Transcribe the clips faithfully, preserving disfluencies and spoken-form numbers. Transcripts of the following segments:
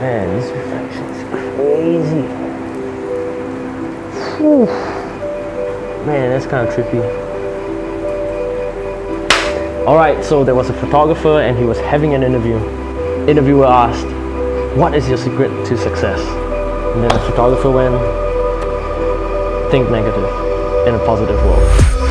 Man, this reflection is crazy. Whew. Man, that's kind of trippy. Alright, so there was a photographer and he was having an interview. Interviewer asked, what is your secret to success? And then the photographer went, think negative in a positive world.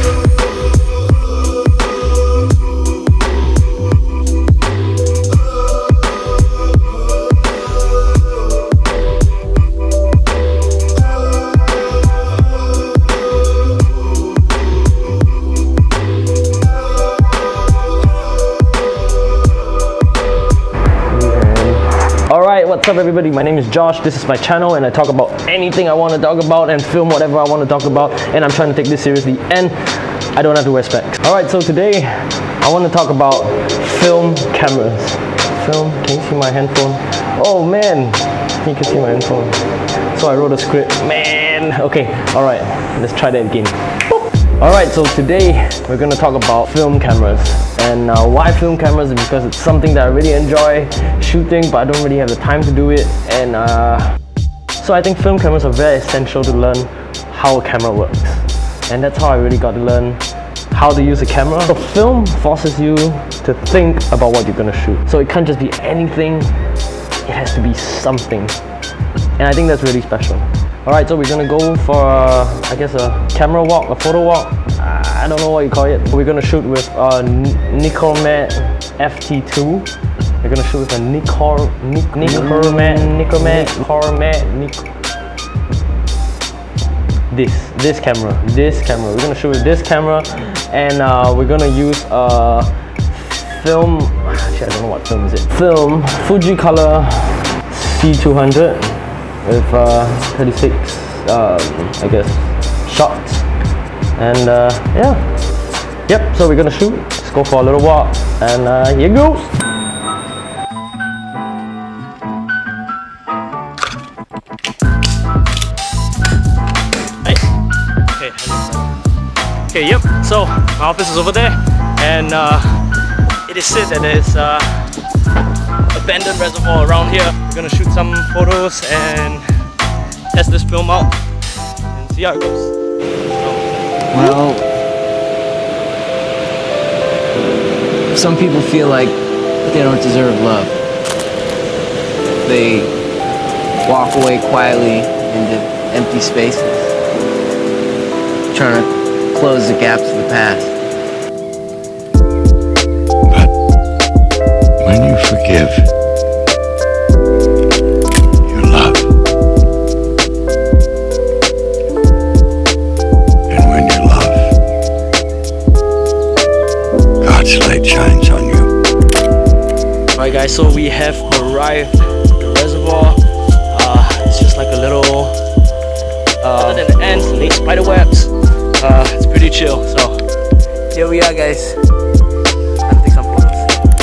Alright, what's up everybody? My name is Josh, this is my channel and I talk about anything I want to talk about and film whatever I want to talk about, and I'm trying to take this seriously and I don't have to wear specs. Alright, so today I want to talk about film cameras. Film, can you see my handphone? Oh man, you can see my handphone. So I wrote a script, man. Okay, alright, let's try that again. Alright, so today we're going to talk about film cameras. And uh, why film cameras is because it's something that I really enjoy shooting, but I don't really have the time to do it. And uh, so I think film cameras are very essential to learn how a camera works. And that's how I really got to learn how to use a camera. So film forces you to think about what you're going to shoot. So it can't just be anything, it has to be something. And I think that's really special. Alright, so we're gonna go for, uh, I guess, a camera walk, a photo walk. Uh, I don't know what you call it. We're gonna shoot with a Nikkormat F T two. We're gonna shoot with a Nikkor, Nik, Nikkormat, Nikkormat, Nikkormat, Nik. This, this camera, this camera. We're gonna shoot with this camera, and uh, we're gonna use a film. Actually, I don't know what film is it. Film Fujicolor C two hundred. With uh, thirty-six, um, I guess, shots, and uh, yeah, yep. So we're gonna shoot. Let's go for a little walk, and uh, here goes. Hey. Okay. Okay. Yep. So my office is over there, and uh, it is said that there's uh, abandoned reservoir around here. We're gonna shoot some photos and test this film out and see how it goes. Well, some people feel like they don't deserve love. They walk away quietly into empty spaces, trying to close the gaps of the past. But when you forgive, light shines on you. Alright guys, so we have arrived at the reservoir. Uh, it's just like a little, uh, other than the ants and the spider webs, uh, it's pretty chill. So here we are guys. Time to take some photos.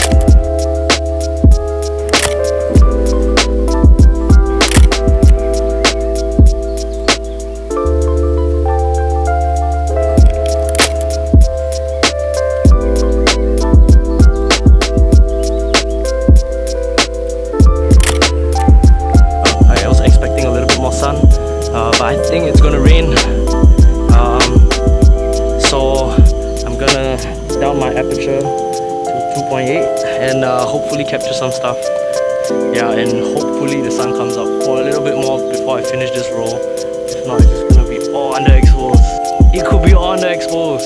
I think it's gonna rain, um, so I'm gonna down my aperture to two point eight and uh, hopefully capture some stuff. Yeah, and hopefully the sun comes up for a little bit more before I finish this roll. If not, it's just gonna be all underexposed. It could be all underexposed.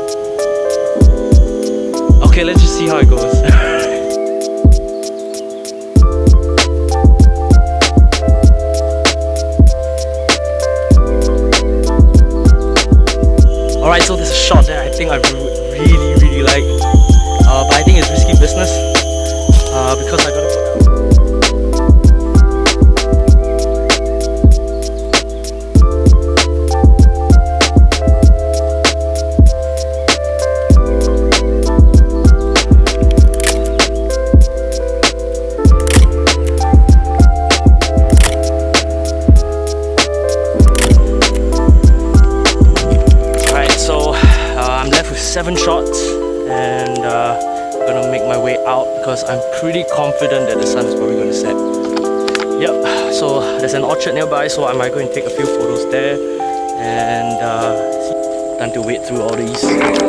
Okay, let's just see how it goes. Alright, so there's a shot that I think I really, really like, uh, but I think it's risky business, uh, because I gotta put seven shots, and uh, I'm gonna make my way out because I'm pretty confident that the sun is probably gonna set. there's an orchard nearby, so I might go and take a few photos there. And uh, time to wait through all these.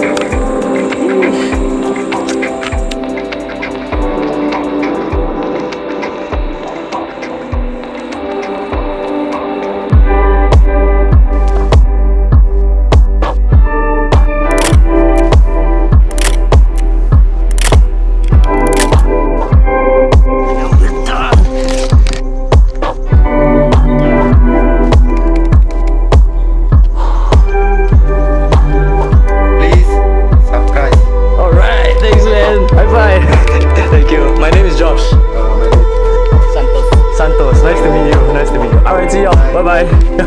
Bye-bye.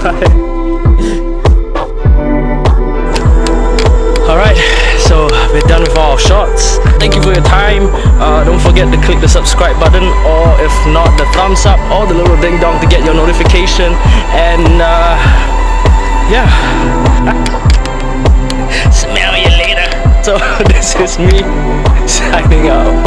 Alright, so we're done with all our shots. Thank you for your time. Uh, don't forget to click the subscribe button, or if not, the thumbs up or the little ding dong to get your notification. And uh, yeah. Smell you later. So this is me signing out.